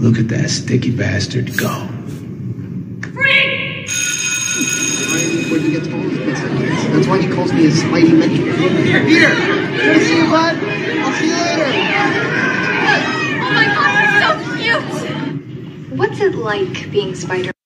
Look at that sticky bastard go. Freak! When he gets home, that's why he calls me his Spidey mentor. Here, Peter! I'll see you, bud! I'll see you later! Oh my god, you're so cute! What's it like being Spider-Man?